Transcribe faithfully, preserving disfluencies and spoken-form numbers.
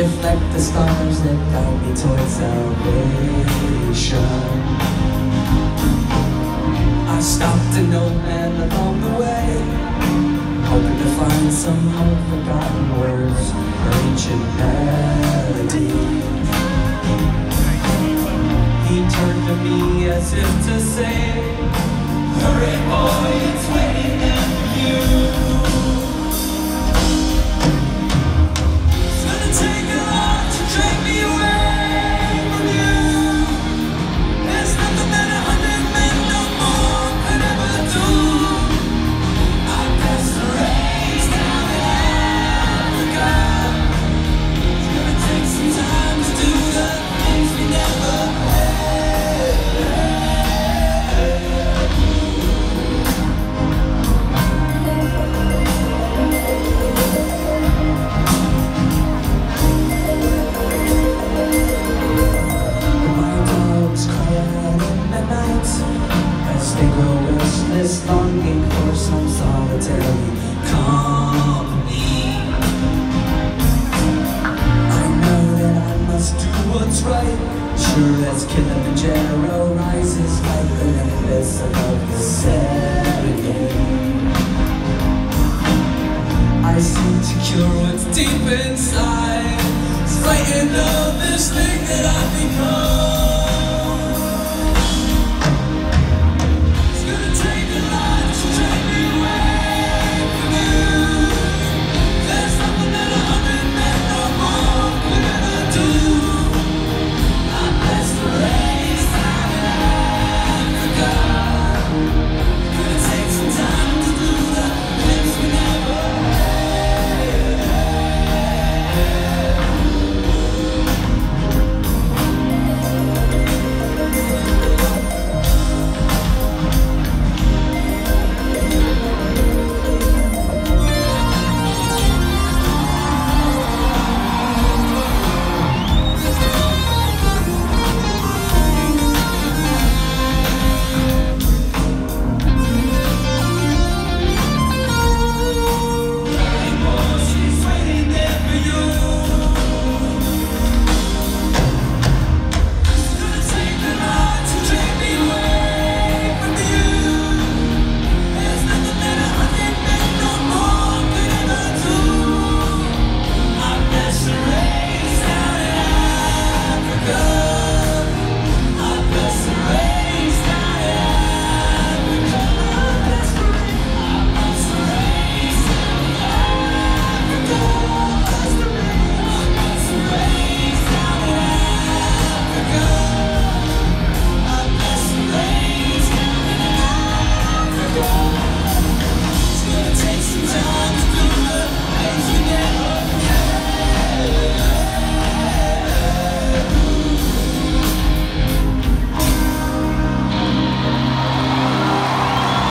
reflect the stars that guide me towards salvation. I stopped an old man along the way, hoping to find some forgotten words or ancient melody. He turned to me as if to say, hurry boy, it's waiting for you. It's gonna take a lot to drag me away from you. There's nothing that a hundred men no more could ever do. I passed the race down in Africa. It's gonna take some time to do the things we never longing for some solitary company. I know that I must do what's right, sure as Kilimanjaro rises like the Olympus above the Serengeti. I seek to cure what's deep inside.